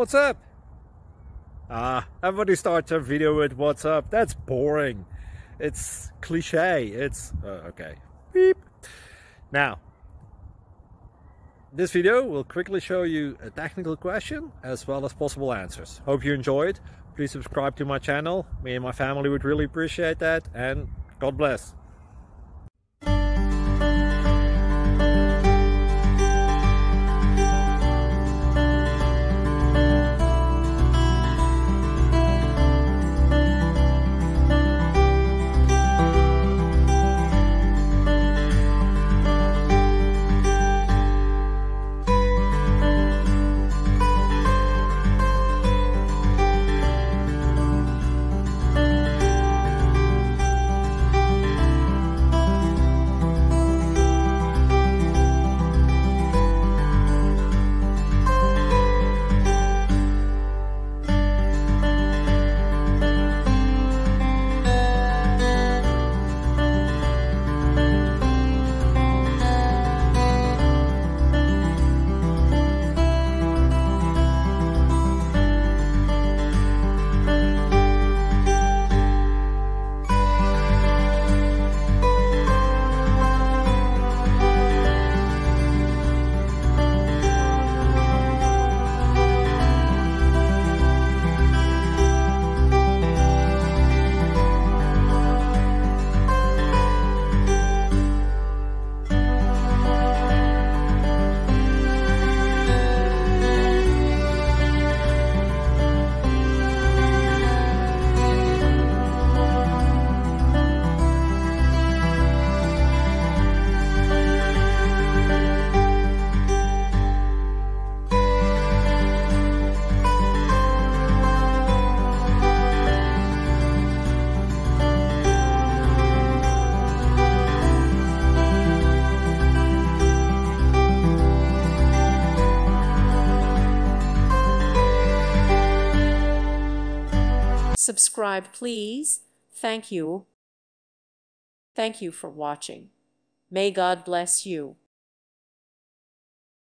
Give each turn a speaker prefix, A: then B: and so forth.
A: what's up? Everybody starts a video with what's up. That's boring. It's cliche. It's okay. Beep. Now, this video will quickly show you a technical question as well as possible answers. Hope you enjoyed. Please subscribe to my channel. Me and my family would really appreciate that, and God bless.
B: Subscribe, please. Thank you. Thank you for watching. May God bless you.